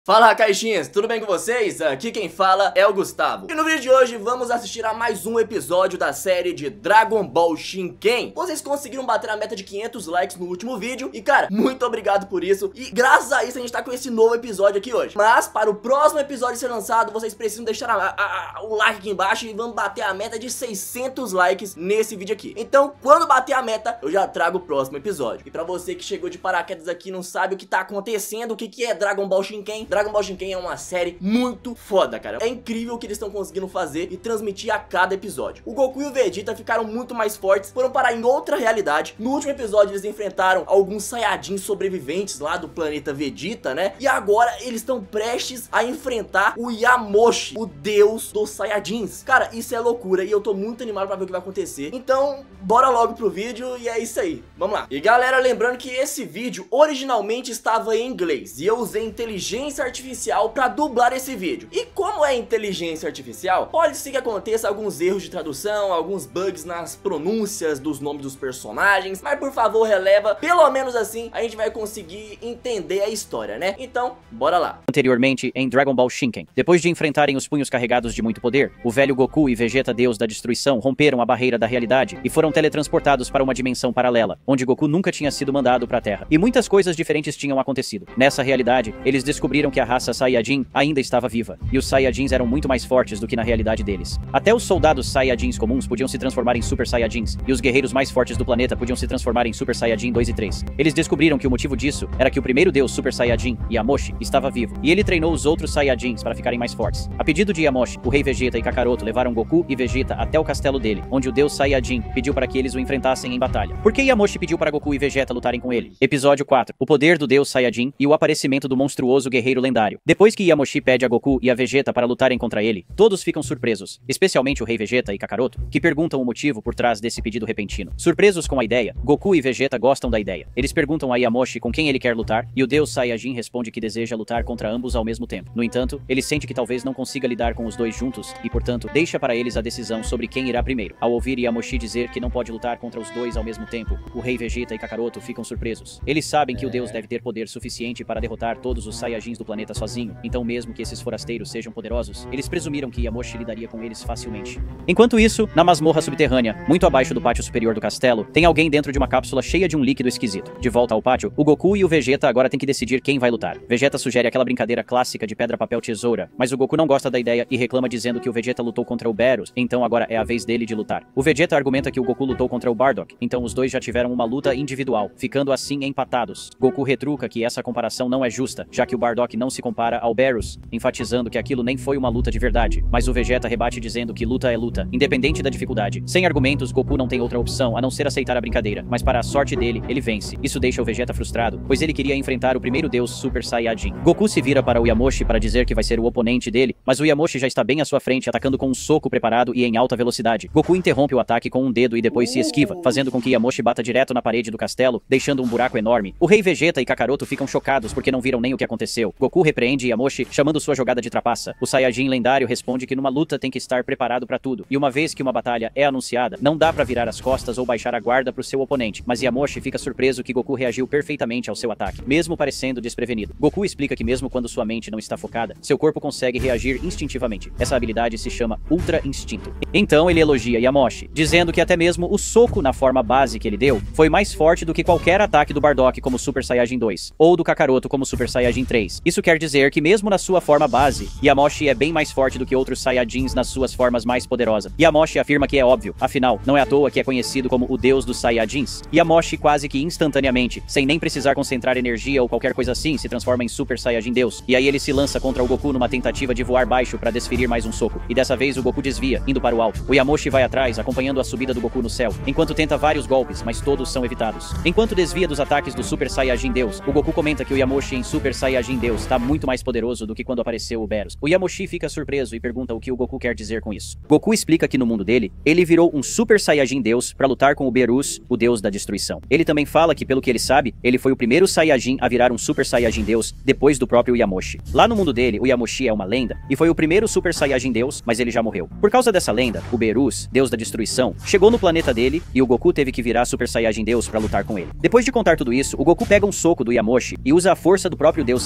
Fala, caixinhas, tudo bem com vocês? Aqui quem fala é o Gustavo. E no vídeo de hoje vamos assistir a mais um episódio da série de Dragon Ball Shinken. Vocês conseguiram bater a meta de 500 likes no último vídeo e, cara, muito obrigado por isso. E graças a isso a gente tá com esse novo episódio aqui hoje. Mas para o próximo episódio ser lançado, vocês precisam deixar o like aqui embaixo e vamos bater a meta de 600 likes nesse vídeo aqui. Então, quando bater a meta, eu já trago o próximo episódio. E pra você que chegou de paraquedas aqui e não sabe o que tá acontecendo, o que é Dragon Ball Shinken, Dragon Ball Shinken é uma série muito foda, cara. É incrível o que eles estão conseguindo fazer e transmitir a cada episódio. O Goku e o Vegeta ficaram muito mais fortes, foram parar em outra realidade. No último episódio eles enfrentaram alguns Saiyajins sobreviventes lá do planeta Vegeta, né? E agora eles estão prestes a enfrentar o Yamoshi, o deus dos Saiyajins. Cara, isso é loucura e eu tô muito animado pra ver o que vai acontecer. Então, bora logo pro vídeo e é isso aí. Vamos lá. E galera, lembrando que esse vídeo originalmente estava em inglês e eu usei inteligência artificial para dublar esse vídeo. E como é inteligência artificial, pode ser que aconteça alguns erros de tradução, alguns bugs nas pronúncias dos nomes dos personagens, mas por favor releva, pelo menos assim a gente vai conseguir entender a história, né? Então, bora lá. Anteriormente em Dragon Ball Shinken, depois de enfrentarem os punhos carregados de muito poder, o velho Goku e Vegeta, deus da destruição, romperam a barreira da realidade e foram teletransportados para uma dimensão paralela, onde Goku nunca tinha sido mandado para a Terra. E muitas coisas diferentes tinham acontecido. Nessa realidade, eles descobriram que a raça Saiyajin ainda estava viva, e os Saiyajins eram muito mais fortes do que na realidade deles. Até os soldados Saiyajins comuns podiam se transformar em Super Saiyajins, e os guerreiros mais fortes do planeta podiam se transformar em Super Saiyajin 2 e 3. Eles descobriram que o motivo disso era que o primeiro deus Super Saiyajin, Yamoshi, estava vivo, e ele treinou os outros Saiyajins para ficarem mais fortes. A pedido de Yamoshi, o rei Vegeta e Kakaroto levaram Goku e Vegeta até o castelo dele, onde o deus Saiyajin pediu para que eles o enfrentassem em batalha. Por que Yamoshi pediu para Goku e Vegeta lutarem com ele? Episódio 4. O poder do deus Saiyajin e o aparecimento do monstruoso guerreiro lendário. Depois que Yamoshi pede a Goku e a Vegeta para lutarem contra ele, todos ficam surpresos, especialmente o rei Vegeta e Kakaroto, que perguntam o motivo por trás desse pedido repentino. Surpresos com a ideia, Goku e Vegeta gostam da ideia. Eles perguntam a Yamoshi com quem ele quer lutar, e o deus Saiyajin responde que deseja lutar contra ambos ao mesmo tempo. No entanto, ele sente que talvez não consiga lidar com os dois juntos, e portanto, deixa para eles a decisão sobre quem irá primeiro. Ao ouvir Yamoshi dizer que não pode lutar contra os dois ao mesmo tempo, o rei Vegeta e Kakaroto ficam surpresos. Eles sabem que o deus deve ter poder suficiente para derrotar todos os Saiyajins do planeta sozinho, então mesmo que esses forasteiros sejam poderosos, eles presumiram que Yamoshi lidaria com eles facilmente. Enquanto isso, na masmorra subterrânea, muito abaixo do pátio superior do castelo, tem alguém dentro de uma cápsula cheia de um líquido esquisito. De volta ao pátio, o Goku e o Vegeta agora têm que decidir quem vai lutar. Vegeta sugere aquela brincadeira clássica de pedra, papel, tesoura, mas o Goku não gosta da ideia e reclama dizendo que o Vegeta lutou contra o Beerus, então agora é a vez dele de lutar. O Vegeta argumenta que o Goku lutou contra o Bardock, então os dois já tiveram uma luta individual, ficando assim empatados. Goku retruca que essa comparação não é justa, já que o Bardock não se compara ao Beerus, enfatizando que aquilo nem foi uma luta de verdade, mas o Vegeta rebate dizendo que luta é luta, independente da dificuldade. Sem argumentos, Goku não tem outra opção a não ser aceitar a brincadeira, mas para a sorte dele, ele vence. Isso deixa o Vegeta frustrado, pois ele queria enfrentar o primeiro deus Super Saiyajin. Goku se vira para o Yamoshi para dizer que vai ser o oponente dele, mas o Yamoshi já está bem à sua frente, atacando com um soco preparado e em alta velocidade. Goku interrompe o ataque com um dedo e depois se esquiva, fazendo com que Yamoshi bata direto na parede do castelo, deixando um buraco enorme. O rei Vegeta e Kakaroto ficam chocados porque não viram nem o que aconteceu. Goku repreende Yamoshi, chamando sua jogada de trapaça. O Saiyajin lendário responde que numa luta tem que estar preparado para tudo, e uma vez que uma batalha é anunciada, não dá pra virar as costas ou baixar a guarda pro seu oponente, mas Yamoshi fica surpreso que Goku reagiu perfeitamente ao seu ataque, mesmo parecendo desprevenido. Goku explica que mesmo quando sua mente não está focada, seu corpo consegue reagir instintivamente. Essa habilidade se chama Ultra Instinto. Então ele elogia Yamoshi, dizendo que até mesmo o soco na forma base que ele deu foi mais forte do que qualquer ataque do Bardock como Super Saiyajin 2, ou do Kakaroto como Super Saiyajin 3. Isso quer dizer que mesmo na sua forma base, Yamoshi é bem mais forte do que outros Saiyajins nas suas formas mais poderosas. Yamoshi afirma que é óbvio, afinal, não é à toa que é conhecido como o deus dos Saiyajins. Yamoshi quase que instantaneamente, sem nem precisar concentrar energia ou qualquer coisa assim, se transforma em Super Saiyajin Deus. E aí ele se lança contra o Goku numa tentativa de voar baixo para desferir mais um soco. E dessa vez o Goku desvia, indo para o alto. O Yamoshi vai atrás, acompanhando a subida do Goku no céu, enquanto tenta vários golpes, mas todos são evitados. Enquanto desvia dos ataques do Super Saiyajin Deus, o Goku comenta que o Yamoshi em Super Saiyajin Deus está muito mais poderoso do que quando apareceu o Beerus. O Yamoshi fica surpreso e pergunta o que o Goku quer dizer com isso. Goku explica que no mundo dele, ele virou um Super Saiyajin Deus para lutar com o Beerus, o deus da destruição. Ele também fala que, pelo que ele sabe, ele foi o primeiro Saiyajin a virar um Super Saiyajin Deus depois do próprio Yamoshi. Lá no mundo dele, o Yamoshi é uma lenda e foi o primeiro Super Saiyajin Deus, mas ele já morreu. Por causa dessa lenda, o Beerus, deus da destruição, chegou no planeta dele e o Goku teve que virar Super Saiyajin Deus para lutar com ele. Depois de contar tudo isso, o Goku pega um soco do Yamoshi e usa a força do próprio deus Saiyajin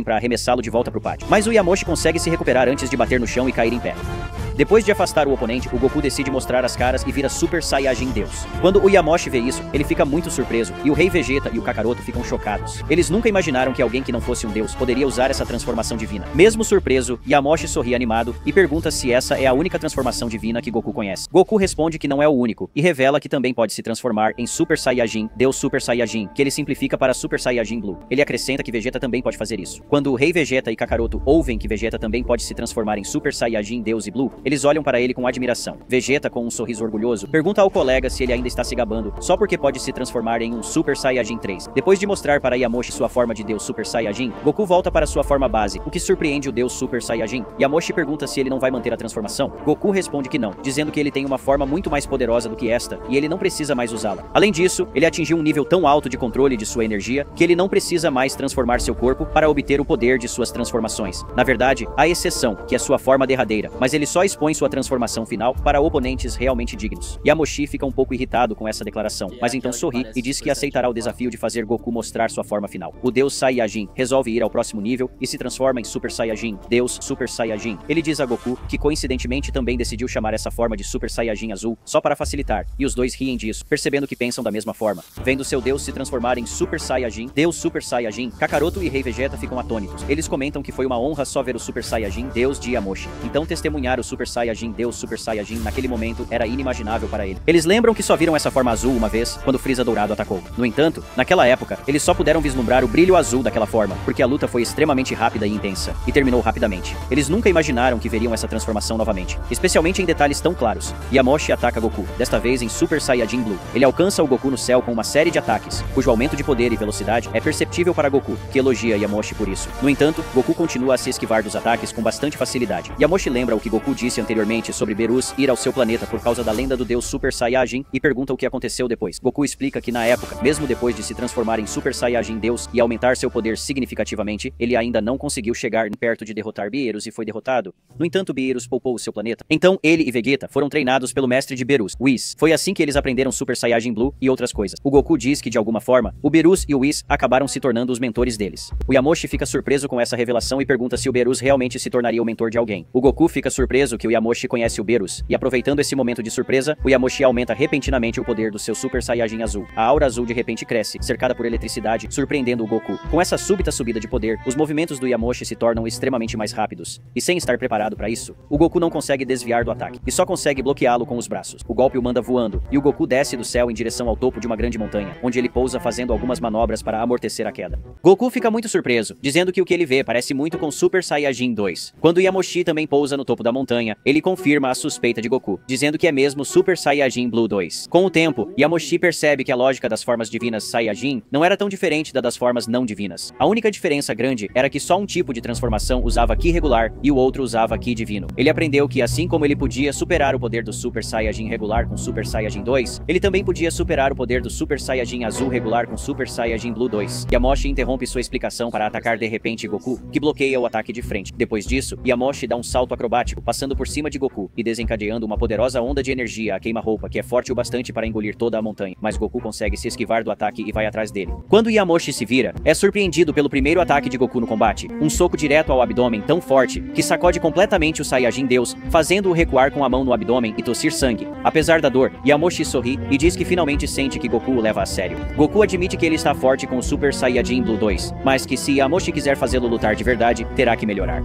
para arremessá-lo de volta pro pátio. Mas o Yamoshi consegue se recuperar antes de bater no chão e cair em pé. Depois de afastar o oponente, o Goku decide mostrar as caras e vira Super Saiyajin Deus. Quando o Yamoshi vê isso, ele fica muito surpreso, e o Rei Vegeta e o Kakaroto ficam chocados. Eles nunca imaginaram que alguém que não fosse um deus poderia usar essa transformação divina. Mesmo surpreso, Yamoshi sorri animado e pergunta se essa é a única transformação divina que Goku conhece. Goku responde que não é o único, e revela que também pode se transformar em Super Saiyajin, Deus Super Saiyajin, que ele simplifica para Super Saiyajin Blue. Ele acrescenta que Vegeta também pode fazer isso. Quando o Rei Vegeta e Kakaroto ouvem que Vegeta também pode se transformar em Super Saiyajin Deus e Blue, eles olham para ele com admiração. Vegeta, com um sorriso orgulhoso, pergunta ao colega se ele ainda está se gabando só porque pode se transformar em um Super Saiyajin 3. Depois de mostrar para Yamoshi sua forma de Deus Super Saiyajin, Goku volta para sua forma base, o que surpreende o Deus Super Saiyajin. Yamoshi pergunta se ele não vai manter a transformação. Goku responde que não, dizendo que ele tem uma forma muito mais poderosa do que esta, e ele não precisa mais usá-la. Além disso, ele atingiu um nível tão alto de controle de sua energia, que ele não precisa mais transformar seu corpo para obter o poder de suas transformações. Na verdade, há exceção, que é sua forma derradeira, mas ele só expõe sua transformação final para oponentes realmente dignos. Yamoshi fica um pouco irritado com essa declaração, mas então sorri e diz que aceitará o desafio de fazer Goku mostrar sua forma final. O Deus Saiyajin resolve ir ao próximo nível e se transforma em Super Saiyajin, Deus Super Saiyajin. Ele diz a Goku que coincidentemente também decidiu chamar essa forma de Super Saiyajin azul só para facilitar, e os dois riem disso, percebendo que pensam da mesma forma. Vendo seu Deus se transformar em Super Saiyajin, Deus Super Saiyajin, Kakaroto e Rei Vegeta ficam atônitos. Eles comentam que foi uma honra só ver o Super Saiyajin Deus de Yamoshi. Então testemunhar o Super Saiyajin Deus Super Saiyajin naquele momento era inimaginável para ele. Eles lembram que só viram essa forma azul uma vez, quando Frieza Dourado atacou. No entanto, naquela época, eles só puderam vislumbrar o brilho azul daquela forma, porque a luta foi extremamente rápida e intensa, e terminou rapidamente. Eles nunca imaginaram que veriam essa transformação novamente, especialmente em detalhes tão claros. Yamoshi ataca Goku, desta vez em Super Saiyajin Blue. Ele alcança o Goku no céu com uma série de ataques, cujo aumento de poder e velocidade é perceptível para Goku, que elogia Yamoshi por isso. No entanto, Goku continua a se esquivar dos ataques com bastante facilidade. Yamoshi lembra o que Goku disse anteriormente sobre Beerus ir ao seu planeta por causa da lenda do Deus Super Saiyajin e pergunta o que aconteceu depois. Goku explica que na época, mesmo depois de se transformar em Super Saiyajin Deus e aumentar seu poder significativamente, ele ainda não conseguiu chegar perto de derrotar Beerus e foi derrotado. No entanto, Beerus poupou o seu planeta. Então, ele e Vegeta foram treinados pelo mestre de Beerus, Whis. Foi assim que eles aprenderam Super Saiyajin Blue e outras coisas. O Goku diz que de alguma forma, o Beerus e o Whis acabaram se tornando os mentores deles. O Yamoshi fica surpreso com essa revelação e pergunta se o Beerus realmente se tornaria o mentor de alguém. O Goku fica surpreso que o Yamoshi conhece o Beerus, e aproveitando esse momento de surpresa, o Yamoshi aumenta repentinamente o poder do seu Super Saiyajin azul. A aura azul de repente cresce, cercada por eletricidade, surpreendendo o Goku. Com essa súbita subida de poder, os movimentos do Yamoshi se tornam extremamente mais rápidos. E sem estar preparado para isso, o Goku não consegue desviar do ataque, e só consegue bloqueá-lo com os braços. O golpe o manda voando, e o Goku desce do céu em direção ao topo de uma grande montanha, onde ele pousa fazendo algumas manobras para amortecer a queda. Goku fica muito surpreso, dizendo que o que ele vê parece muito com Super Saiyajin 2. Quando Yamoshi também pousa no topo da montanha, ele confirma a suspeita de Goku, dizendo que é mesmo Super Saiyajin Blue 2. Com o tempo, Yamoshi percebe que a lógica das formas divinas Saiyajin não era tão diferente da das formas não divinas. A única diferença grande era que só um tipo de transformação usava Ki regular e o outro usava Ki divino. Ele aprendeu que assim como ele podia superar o poder do Super Saiyajin regular com Super Saiyajin 2, ele também podia superar o poder do Super Saiyajin azul regular com Super Saiyajin Blue 2. Yamoshi interrompe sua explicação para atacar de repente Goku, que bloqueia o ataque de frente. Depois disso, Yamoshi dá um salto acrobático, passando por cima de Goku e desencadeando uma poderosa onda de energia a queima-roupa que é forte o bastante para engolir toda a montanha, mas Goku consegue se esquivar do ataque e vai atrás dele. Quando Yamoshi se vira, é surpreendido pelo primeiro ataque de Goku no combate, um soco direto ao abdômen tão forte que sacode completamente o Saiyajin Deus, fazendo-o recuar com a mão no abdômen e tossir sangue. Apesar da dor, Yamoshi sorri e diz que finalmente sente que Goku o leva a sério. Goku admite que ele está forte com o Super Saiyajin Blue 2, mas que se Yamoshi quiser fazê-lo lutar de verdade, terá que melhorar.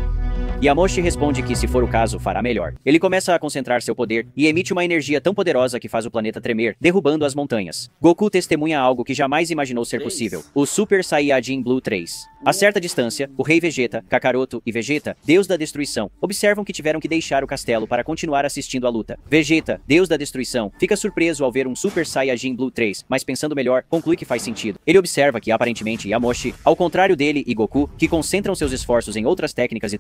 Yamoshi responde que, se for o caso, fará melhor. Ele começa a concentrar seu poder e emite uma energia tão poderosa que faz o planeta tremer, derrubando as montanhas. Goku testemunha algo que jamais imaginou ser possível: o Super Saiyajin Blue 3. A certa distância, o Rei Vegeta, Kakaroto e Vegeta, Deus da Destruição, observam que tiveram que deixar o castelo para continuar assistindo a luta. Vegeta, Deus da Destruição, fica surpreso ao ver um Super Saiyajin Blue 3, mas pensando melhor, conclui que faz sentido. Ele observa que, aparentemente, Yamoshi, ao contrário dele e Goku, que concentram seus esforços em outras técnicas e transformações,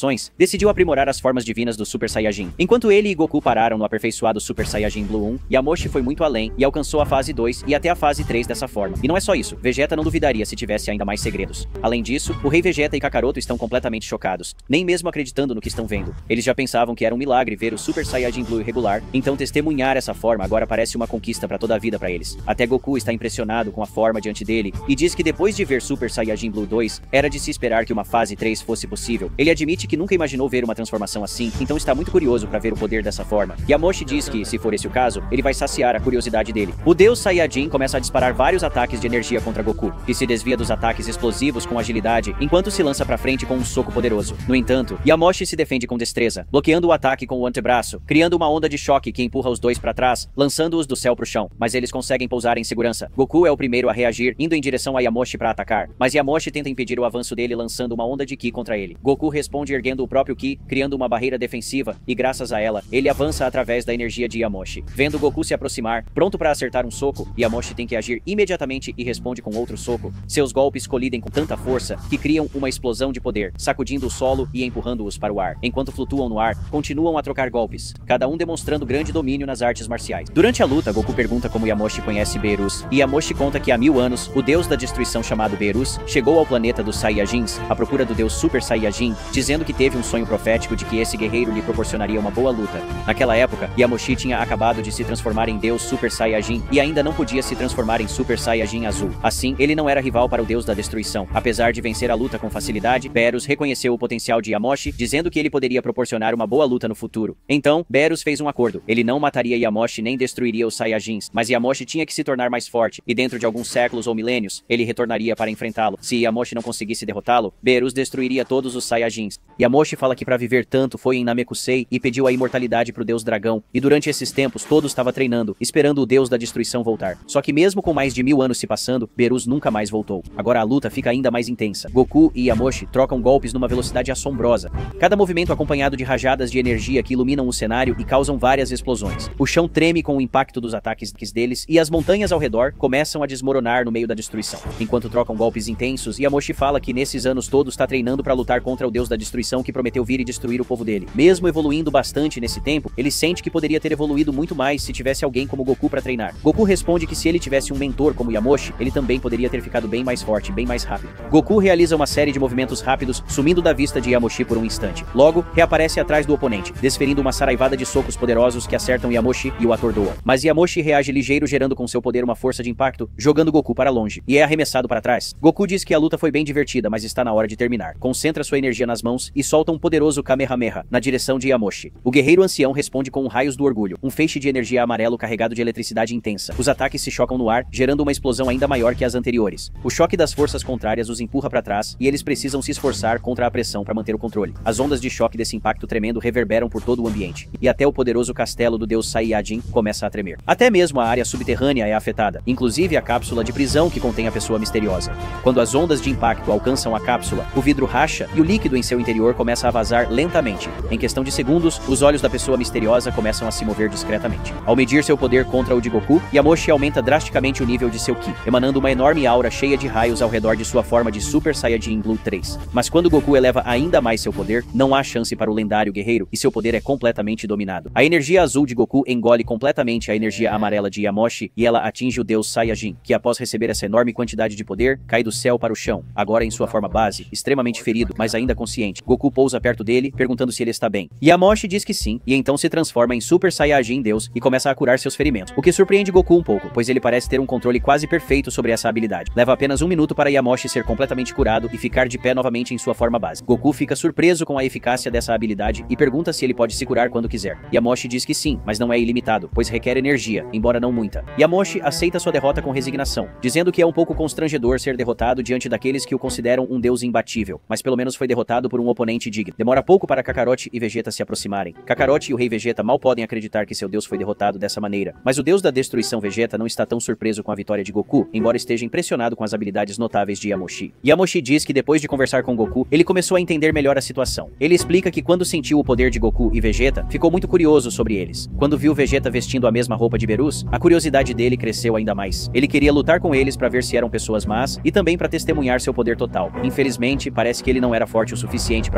limitações, decidiu aprimorar as formas divinas do Super Saiyajin. Enquanto ele e Goku pararam no aperfeiçoado Super Saiyajin Blue 1, Yamoshi foi muito além e alcançou a fase 2 e até a fase 3 dessa forma. E não é só isso, Vegeta não duvidaria se tivesse ainda mais segredos. Além disso, o Rei Vegeta e Kakaroto estão completamente chocados, nem mesmo acreditando no que estão vendo. Eles já pensavam que era um milagre ver o Super Saiyajin Blue irregular, então testemunhar essa forma agora parece uma conquista para toda a vida para eles. Até Goku está impressionado com a forma diante dele e diz que depois de ver Super Saiyajin Blue 2, era de se esperar que uma fase 3 fosse possível. Ele admite que nunca imaginou ver uma transformação assim, então está muito curioso para ver o poder dessa forma. Yamoshi diz que, se for esse o caso, ele vai saciar a curiosidade dele. O Deus Saiyajin começa a disparar vários ataques de energia contra Goku, que se desvia dos ataques explosivos com agilidade, enquanto se lança para frente com um soco poderoso. No entanto, Yamoshi se defende com destreza, bloqueando o ataque com o antebraço, criando uma onda de choque que empurra os dois para trás, lançando-os do céu pro chão, mas eles conseguem pousar em segurança. Goku é o primeiro a reagir, indo em direção a Yamoshi para atacar, mas Yamoshi tenta impedir o avanço dele lançando uma onda de Ki contra ele. Goku responde erguendo o próprio Ki, criando uma barreira defensiva, e graças a ela, ele avança através da energia de Yamoshi. Vendo Goku se aproximar, pronto para acertar um soco, Yamoshi tem que agir imediatamente e responde com outro soco. Seus golpes colidem com tanta força que criam uma explosão de poder, sacudindo o solo e empurrando-os para o ar. Enquanto flutuam no ar, continuam a trocar golpes, cada um demonstrando grande domínio nas artes marciais. Durante a luta, Goku pergunta como Yamoshi conhece Beerus, e Yamoshi conta que há 1000 anos, o deus da destruição chamado Beerus chegou ao planeta dos Saiyajins à procura do deus Super Saiyajin, dizendo que teve um sonho profético de que esse guerreiro lhe proporcionaria uma boa luta. Naquela época, Yamoshi tinha acabado de se transformar em deus Super Saiyajin e ainda não podia se transformar em Super Saiyajin azul. Assim, ele não era rival para o deus da destruição. Apesar de vencer a luta com facilidade, Beerus reconheceu o potencial de Yamoshi, dizendo que ele poderia proporcionar uma boa luta no futuro. Então, Beerus fez um acordo. Ele não mataria Yamoshi nem destruiria os Saiyajins, mas Yamoshi tinha que se tornar mais forte, e dentro de alguns séculos ou milênios, ele retornaria para enfrentá-lo. Se Yamoshi não conseguisse derrotá-lo, Beerus destruiria todos os Saiyajins. Yamoshi fala que para viver tanto foi em Namekusei e pediu a imortalidade pro deus dragão, e durante esses tempos todos estava treinando, esperando o deus da destruição voltar. Só que mesmo com mais de 1000 anos se passando, Beerus nunca mais voltou. Agora a luta fica ainda mais intensa. Goku e Yamoshi trocam golpes numa velocidade assombrosa, cada movimento acompanhado de rajadas de energia que iluminam o cenário e causam várias explosões. O chão treme com o impacto dos ataques deles e as montanhas ao redor começam a desmoronar no meio da destruição. Enquanto trocam golpes intensos, Yamoshi fala que nesses anos todos está treinando para lutar contra o deus da destruição que prometeu vir e destruir o povo dele. Mesmo evoluindo bastante nesse tempo, ele sente que poderia ter evoluído muito mais se tivesse alguém como Goku para treinar. Goku responde que se ele tivesse um mentor como Yamoshi, ele também poderia ter ficado bem mais forte, bem mais rápido. Goku realiza uma série de movimentos rápidos, sumindo da vista de Yamoshi por um instante. Logo, reaparece atrás do oponente, desferindo uma saraivada de socos poderosos que acertam Yamoshi e o atordoam. Mas Yamoshi reage ligeiro, gerando com seu poder uma força de impacto, jogando Goku para longe, e é arremessado para trás. Goku diz que a luta foi bem divertida, mas está na hora de terminar. Concentra sua energia nas mãos e solta um poderoso Kamehameha na direção de Yamoshi. O guerreiro ancião responde com raios do orgulho, um feixe de energia amarelo carregado de eletricidade intensa. Os ataques se chocam no ar, gerando uma explosão ainda maior que as anteriores. O choque das forças contrárias os empurra para trás e eles precisam se esforçar contra a pressão para manter o controle. As ondas de choque desse impacto tremendo reverberam por todo o ambiente, e até o poderoso castelo do deus Saiyajin começa a tremer. Até mesmo a área subterrânea é afetada, inclusive a cápsula de prisão que contém a pessoa misteriosa. Quando as ondas de impacto alcançam a cápsula, o vidro racha e o líquido em seu interior começa a vazar lentamente. Em questão de segundos, os olhos da pessoa misteriosa começam a se mover discretamente. Ao medir seu poder contra o de Goku, Yamoshi aumenta drasticamente o nível de seu Ki, emanando uma enorme aura cheia de raios ao redor de sua forma de Super Saiyajin Blue 3. Mas quando Goku eleva ainda mais seu poder, não há chance para o lendário guerreiro e seu poder é completamente dominado. A energia azul de Goku engole completamente a energia amarela de Yamoshi e ela atinge o deus Saiyajin, que após receber essa enorme quantidade de poder, cai do céu para o chão, agora em sua forma base, extremamente ferido, mas ainda consciente. Goku pousa perto dele, perguntando se ele está bem. Yamoshi diz que sim, e então se transforma em Super Saiyajin Deus e começa a curar seus ferimentos, o que surpreende Goku um pouco, pois ele parece ter um controle quase perfeito sobre essa habilidade. Leva apenas 1 minuto para Yamoshi ser completamente curado e ficar de pé novamente em sua forma base. Goku fica surpreso com a eficácia dessa habilidade e pergunta se ele pode se curar quando quiser. Yamoshi diz que sim, mas não é ilimitado, pois requer energia, embora não muita. Yamoshi aceita sua derrota com resignação, dizendo que é um pouco constrangedor ser derrotado diante daqueles que o consideram um deus imbatível, mas pelo menos foi derrotado por um oponente digno. Demora pouco para Kakarot e Vegeta se aproximarem. Kakarot e o Rei Vegeta mal podem acreditar que seu deus foi derrotado dessa maneira, mas o deus da destruição Vegeta não está tão surpreso com a vitória de Goku, embora esteja impressionado com as habilidades notáveis de Yamoshi. Yamoshi diz que depois de conversar com Goku, ele começou a entender melhor a situação. Ele explica que quando sentiu o poder de Goku e Vegeta, ficou muito curioso sobre eles. Quando viu Vegeta vestindo a mesma roupa de Beerus, a curiosidade dele cresceu ainda mais. Ele queria lutar com eles para ver se eram pessoas más e também para testemunhar seu poder total. Infelizmente, parece que ele não era forte o suficiente para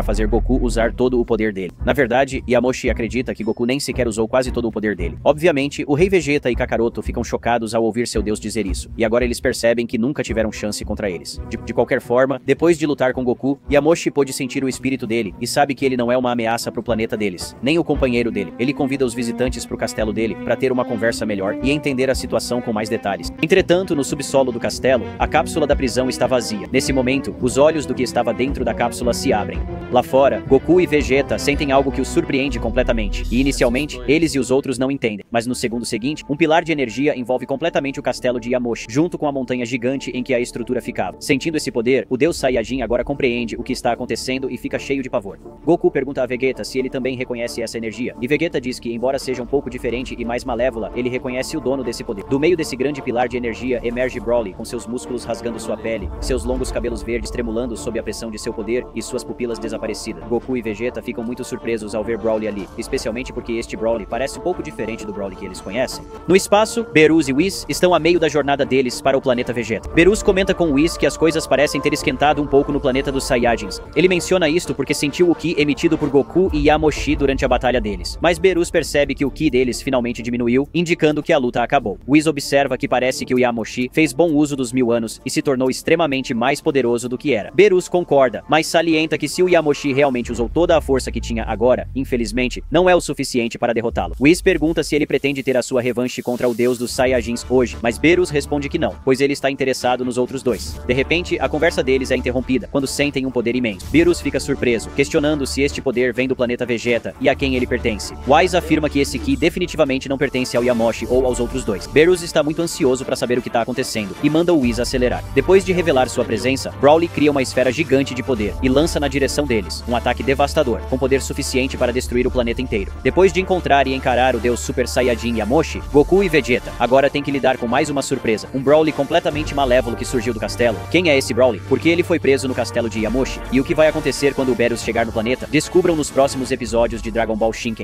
para fazer Goku usar todo o poder dele. Na verdade, Yamoshi acredita que Goku nem sequer usou quase todo o poder dele. Obviamente, o Rei Vegeta e Kakaroto ficam chocados ao ouvir seu deus dizer isso, e agora eles percebem que nunca tiveram chance contra eles. De qualquer forma, depois de lutar com Goku, Yamoshi pôde sentir o espírito dele e sabe que ele não é uma ameaça pro planeta deles, nem o companheiro dele. Ele convida os visitantes pro castelo dele para ter uma conversa melhor e entender a situação com mais detalhes. Entretanto, no subsolo do castelo, a cápsula da prisão está vazia. Nesse momento, os olhos do que estava dentro da cápsula se abrem. Lá fora, Goku e Vegeta sentem algo que os surpreende completamente, e inicialmente, eles e os outros não entendem, mas no segundo seguinte, um pilar de energia envolve completamente o castelo de Yamoshi, junto com a montanha gigante em que a estrutura ficava. Sentindo esse poder, o deus Saiyajin agora compreende o que está acontecendo e fica cheio de pavor. Goku pergunta a Vegeta se ele também reconhece essa energia, e Vegeta diz que, embora seja um pouco diferente e mais malévola, ele reconhece o dono desse poder. Do meio desse grande pilar de energia emerge Broly, com seus músculos rasgando sua pele, seus longos cabelos verdes tremulando sob a pressão de seu poder e suas pupilas desaparecidas. Goku e Vegeta ficam muito surpresos ao ver Broly ali, especialmente porque este Broly parece um pouco diferente do Broly que eles conhecem. No espaço, Beerus e Whis estão a meio da jornada deles para o planeta Vegeta. Beerus comenta com Whis que as coisas parecem ter esquentado um pouco no planeta dos Saiyajins. Ele menciona isto porque sentiu o Ki emitido por Goku e Yamoshi durante a batalha deles. Mas Beerus percebe que o Ki deles finalmente diminuiu, indicando que a luta acabou. Whis observa que parece que o Yamoshi fez bom uso dos 1000 anos e se tornou extremamente mais poderoso do que era. Beerus concorda, mas salienta que se o Yamoshi realmente usou toda a força que tinha agora, infelizmente, não é o suficiente para derrotá-lo. Whis pergunta se ele pretende ter a sua revanche contra o deus dos Saiyajins hoje, mas Beerus responde que não, pois ele está interessado nos outros dois. De repente, a conversa deles é interrompida, quando sentem um poder imenso. Beerus fica surpreso, questionando se este poder vem do planeta Vegeta e a quem ele pertence. Whis afirma que esse Ki definitivamente não pertence ao Yamoshi ou aos outros dois. Beerus está muito ansioso para saber o que está acontecendo e manda o Whis acelerar. Depois de revelar sua presença, Broly cria uma esfera gigante de poder e lança na direção deles, um ataque devastador, com poder suficiente para destruir o planeta inteiro. Depois de encontrar e encarar o deus Super Saiyajin Yamoshi, Goku e Vegeta agora têm que lidar com mais uma surpresa, um Broly completamente malévolo que surgiu do castelo. Quem é esse Broly? Por que ele foi preso no castelo de Yamoshi? E o que vai acontecer quando o Beerus chegar no planeta? Descubram nos próximos episódios de Dragon Ball Shinken.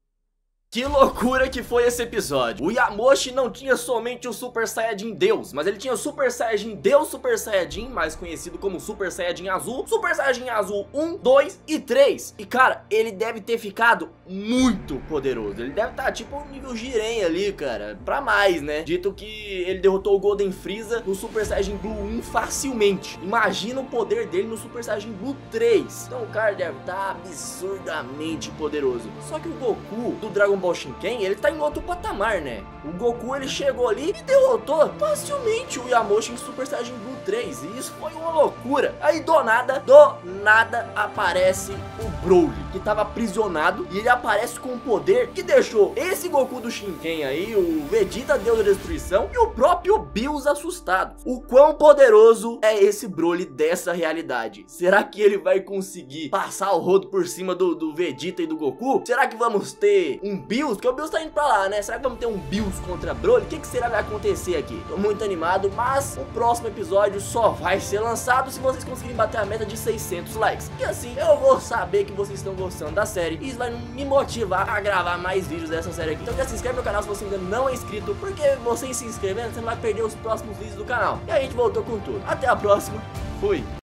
Que loucura que foi esse episódio. O Yamoshi não tinha somente o Super Saiyajin Deus, mas ele tinha o Super Saiyajin Deus Super Saiyajin, mais conhecido como Super Saiyajin Azul, Super Saiyajin Azul 1, 2 e 3. E cara, ele deve ter ficado muito poderoso. Ele deve estar tipo o nível Jiren ali, cara, pra mais, né? Dito que ele derrotou o Golden Freeza no Super Saiyajin Blue 1 facilmente. Imagina o poder dele no Super Saiyajin Blue 3. Então o cara deve estar absurdamente poderoso. Só que o Goku do Dragon Ball Shinken, ele tá em outro patamar, né? O Goku, ele chegou ali e derrotou facilmente o Yamoshi em Super Saiyajin Blue 3, e isso foi uma loucura. Aí do nada aparece o Broly, que tava aprisionado, e ele aparece com um poder que deixou esse Goku do Shinken aí, o Vegeta Deus da Destruição, e o próprio Bills assustados. O quão poderoso é esse Broly dessa realidade? Será que ele vai conseguir passar o rodo por cima do Vegeta e do Goku? Será que vamos ter um Bills? Porque o Bills tá indo pra lá, né? Será que vamos ter um Bills contra Broly? O que será que vai acontecer aqui? Tô muito animado, mas o próximo episódio só vai ser lançado se vocês conseguirem bater a meta de 600 likes. E assim eu vou saber que vocês estão gostando da série, e isso vai me motivar a gravar mais vídeos dessa série aqui. Então já se inscreve no canal se você ainda não é inscrito, porque você se inscrevendo, você não vai perder os próximos vídeos do canal. E a gente voltou com tudo. Até a próxima. Fui!